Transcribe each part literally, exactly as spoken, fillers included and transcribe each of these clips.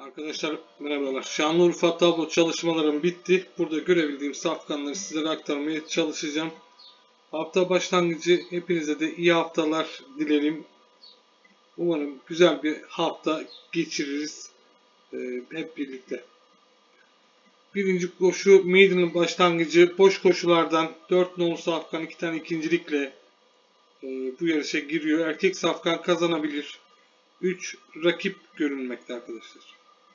Arkadaşlar merhabalar. Şanlıurfa tablo çalışmalarım bitti. Burada görebildiğim safkanları sizlere aktarmaya çalışacağım. Hafta başlangıcı hepinize de iyi haftalar dilerim. Umarım güzel bir hafta geçiririz ee, hep birlikte. Birinci koşu Maiden'ın başlangıcı. Boş koşulardan dört nolu safkan iki tane ikincilikle e, bu yarışa giriyor. Erkek safkan kazanabilir. üç rakip görünmekte arkadaşlar.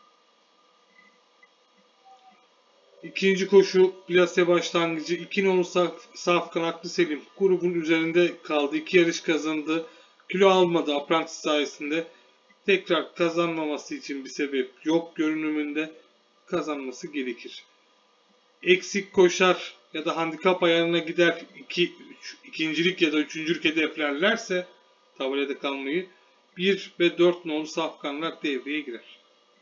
İkinci koşu plase başlangıcı. iki nolu saf, Safkan Aklı Selim grubun üzerinde kaldı. iki yarış kazandı. Kilo almadı Apprentice sayesinde. Tekrar kazanmaması için bir sebep yok görünümünde. Kazanması gerekir. Eksik koşar ya da handikap ayarına gider iki, üç, ikincilik ya da üçüncülük hedeflerlerse tabelada kalmayı bir ve dört nolu safkanlar devreye girer.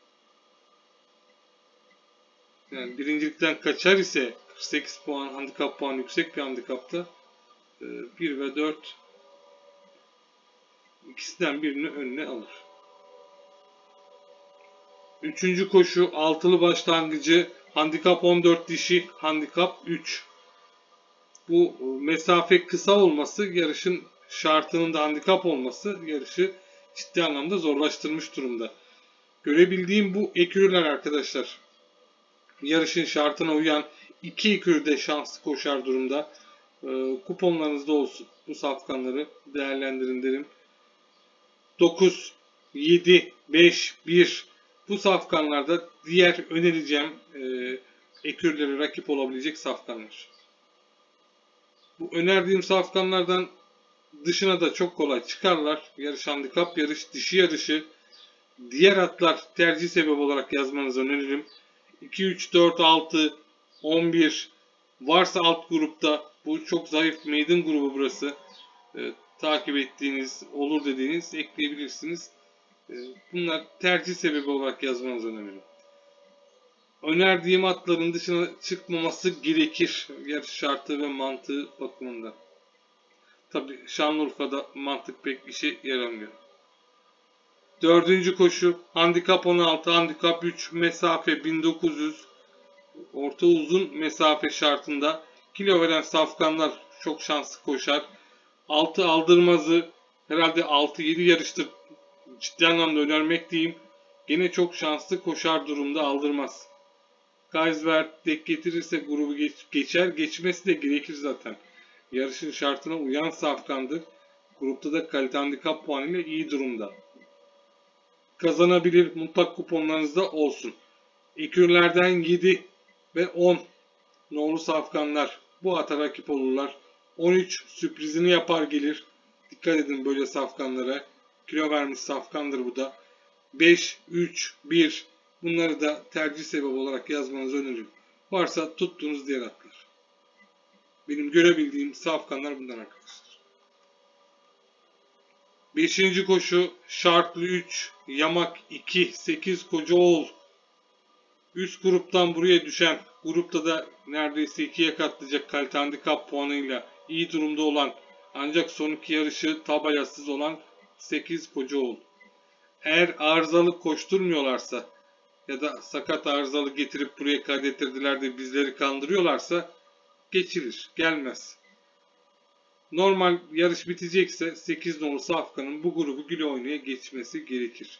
Yani birincilikten kaçar ise kırk sekiz puan handikap puan yüksek bir handikapta bir ve dört ikisinden birini önüne alır. Üçüncü koşu altılı başlangıcı handikap on dört dişi handikap üç. Bu mesafe kısa olması yarışın şartının da handikap olması yarışı ciddi anlamda zorlaştırmış durumda. Görebildiğim bu ekürüler arkadaşlar. Yarışın şartına uyan iki ekürü de şanslı koşar durumda. E, kuponlarınızda olsun. Bu safkanları değerlendirin derim. dokuz, yedi, beş, bir bu safkanlarda diğer önereceğim e, ekürlere rakip olabilecek safkanlar. Bu önerdiğim safkanlardan dışına da çok kolay çıkarlar. Yarış handikap yarış, dişi yarışı. Diğer atlar tercih sebebi olarak yazmanızı öneririm. iki, üç, dört, altı, on bir varsa alt grupta bu çok zayıf maiden grubu burası. E, takip ettiğiniz, olur dediğiniz ekleyebilirsiniz. E, bunlar tercih sebebi olarak yazmanızı öneririm. Önerdiğim atların dışına çıkmaması gerekir yarış şartı ve mantığı bakımından. Tabi Şanlıurfa'da mantık pek işe yaramıyor. Dördüncü koşu handikap on altı, handikap üç, mesafe bin dokuz yüz, orta uzun mesafe şartında kilo veren safkanlar çok şanslı koşar. altı aldırmazı herhalde altı yedi yarıştır ciddi anlamda önermekteyim. Gene çok şanslı koşar durumda aldırmaz. Geiswert dek getirirse grubu geç, geçer. Geçmesi de gerekir zaten. Yarışın şartına uyan safkandır. Grupta da kalite handikap puanıyla iyi durumda. Kazanabilir, mutlak kuponlarınızda olsun. Ekürlerden yedi ve on nolu safkanlar bu ata rakip olurlar. on üç sürprizini yapar gelir. Dikkat edin böyle safkanlara. Kilo vermiş safkandır bu da. beş, üç, bir bunları da tercih sebebi olarak yazmanızı öneririm. Varsa tuttuğunuz diğer atlar. Benim görebildiğim safkanlar bunlar arkadaşlar. beşinci koşu şartlı üç, yamak iki, sekiz Kocaoğul. Üst gruptan buraya düşen, grupta da neredeyse ikiye katlayacak kalite handikap puanıyla iyi durumda olan ancak son iki yarışı tabelasız olan sekiz Kocaoğul. Eğer arızalı koşturmuyorlarsa ya da sakat arızalı getirip buraya kaydettirdiler de bizleri kandırıyorlarsa geçilir, gelmez. Normal yarış bitecekse sekiz nolu safkanın bu grubu güle oynaya geçmesi gerekir.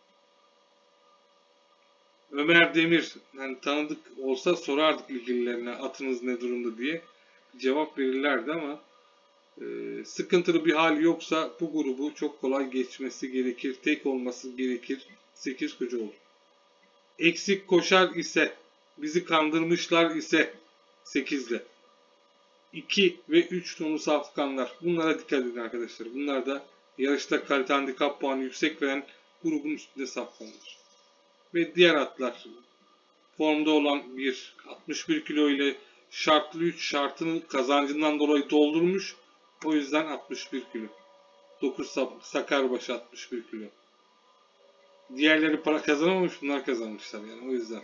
Ömer Demir, yani tanıdık olsa sorardık ilgililerine atınız ne durumda diye cevap verirlerdi ama e, sıkıntılı bir hal yoksa bu grubu çok kolay geçmesi gerekir. Tek olması gerekir. sekiz Kocaoğlu. Eksik koşar ise, bizi kandırmışlar ise sekizle. iki ve üç nolu safkanlar. Bunlara dikkat edin arkadaşlar. Bunlar da yarışta kalite handikap puanı yüksek veren grubun üstünde safkanlar. Ve diğer atlar formda olan bir altmış bir kilo ile şartlı üç şartının kazancından dolayı doldurmuş. O yüzden altmış bir kilo. dokuz Sakarbaşı altmış bir kilo. Diğerleri para kazanamamış, bunlar kazanmışlar yani o yüzden.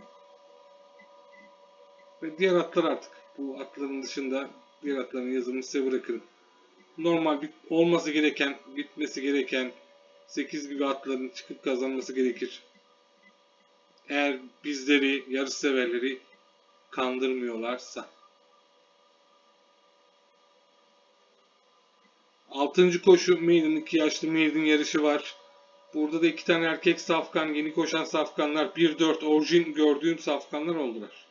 Ve diğer atlar artık bu atların dışında diğer atların yazımını size bırakırım. Normal bir, olması gereken, bitmesi gereken sekiz gibi atların çıkıp kazanması gerekir. Eğer bizleri, yarış severleri kandırmıyorlarsa. Altıncı koşu maiden, iki yaşlı maiden yarışı var. Burada da iki tane erkek safkan, yeni koşan safkanlar, bir dört orijin gördüğüm safkanlar oldular.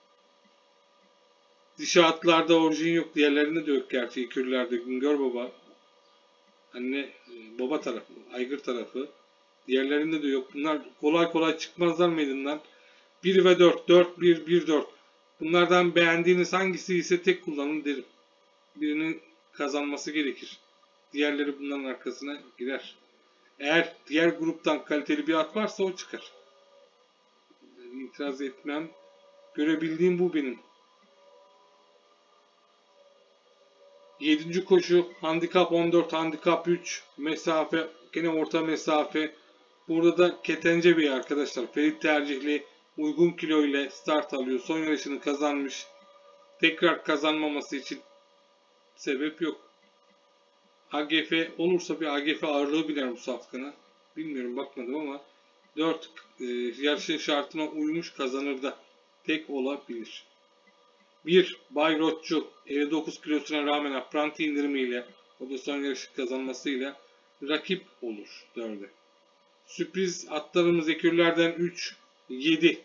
Dişi atlarda orijin yok, diğerlerinde de yok gerçi. İkürlerde Güngör Baba, anne baba tarafı, aygır tarafı. Diğerlerinde de yok. Bunlar kolay kolay çıkmazlar meydandan. bir ve dört, dört, bir, bir, dört. Bunlardan beğendiğiniz hangisi ise tek kullanın derim. Birinin kazanması gerekir. Diğerleri bunların arkasına girer. Eğer diğer gruptan kaliteli bir at varsa o çıkar. İtiraz etmem. Görebildiğim bu benim. yedinci koşu handikap on dört, handikap üç, mesafe gene orta mesafe. Burada da ketence bir arkadaşlar. Ferit tercihli, uygun kilo ile start alıyor. Son yarışını kazanmış. Tekrar kazanmaması için sebep yok. A G F olursa bir A G F ağırlığı biner bu safkana. Bilmiyorum, bakmadım ama dört e, yarışın şartına uymuş, kazanır da tek olabilir. bir Bayrotçu elli dokuz kilosuna rağmen apranti indirimiyle, o da son yarışı kazanmasıyla rakip olur dörde. Sürpriz atlarımız ekürlerden üç, yedi.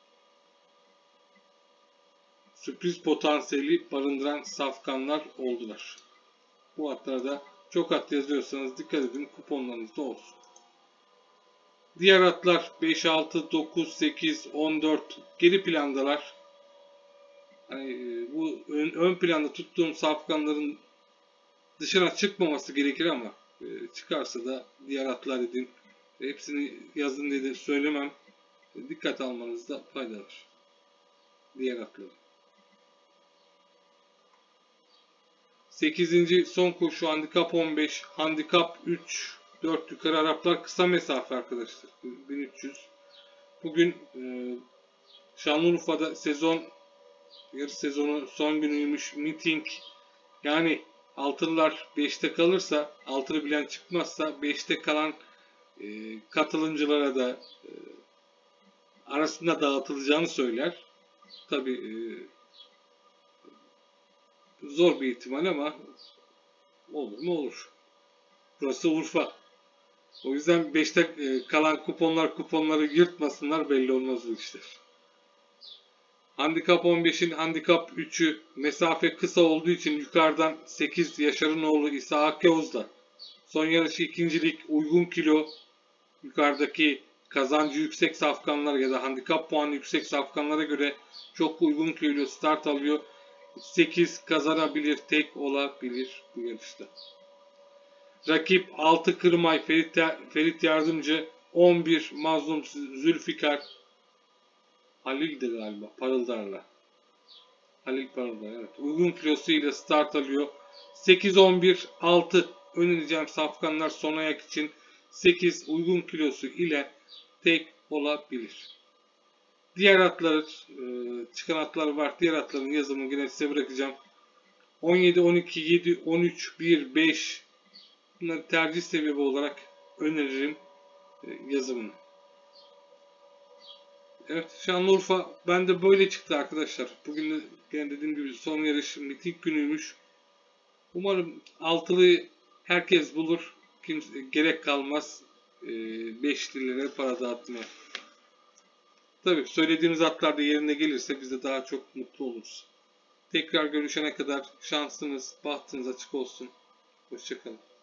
Sürpriz potansiyeli barındıran safkanlar oldular. Bu atlarda çok at yazıyorsanız dikkat edin, kuponlarınızda olsun. Diğer atlar beş, altı, dokuz, sekiz, on dört geri plandalar. Hani bu ön, ön planda tuttuğum safkanların dışına çıkmaması gerekir ama e, çıkarsa da diğer atlar dedim. Hepsini yazın dedi söylemem. E, dikkat almanızda fayda var. Diğer atları. sekizinci son koşu handikap on beş, handikap üç, dört yukarı Araplar kısa mesafe arkadaşlar. bin üç yüz. Bugün e, Şanlıurfa'da sezon yarış sezonu son günüymüş, meeting. Yani altılılar beşte kalırsa, altılı bilen çıkmazsa beşte kalan e, katılımcılara da e, arasında dağıtılacağını söyler. Tabi e, zor bir ihtimal ama olur mu olur. Burası Urfa. O yüzden beşte e, kalan kuponlar kuponları yırtmasınlar, belli olmaz bu işler. Handikap on beşin handikap üçü mesafe kısa olduğu için yukarıdan sekiz Yaşaroğlu İsa Akyavuz'da son yarışı ikincilik, uygun kilo, yukarıdaki kazancı yüksek safkanlar ya da handikap puanı yüksek safkanlara göre çok uygun kilo start alıyor. sekiz kazanabilir, tek olabilir bu yarışta. Rakip altı Kırmay, Ferit, Ferit Yardımcı, on bir Mazlum Zülfikar, Halil'dir galiba, Parıldar'la. Halil Parıldar, evet. Uygun kilosuyla start alıyor. sekiz, on bir, altı önereceğim safkanlar son ayak için. sekiz uygun kilosu ile tek olabilir. Diğer atlar, çıkan atlar var. Diğer atların yazımını yine size bırakacağım. on yedi, on iki, yedi, on üç, bir, beş bunları tercih sebebi olarak öneririm yazımını. Evet, Şanlıurfa bende böyle çıktı arkadaşlar. Bugün de gene dediğim gibi son yarış miting günüymüş. Umarım altılı herkes bulur. Kimse, gerek kalmaz e, beşlilere para dağıtmaya. Tabii söylediğimiz atlar da yerine gelirse biz de daha çok mutlu oluruz. Tekrar görüşene kadar şansınız, bahtınız açık olsun. Hoşça kalın.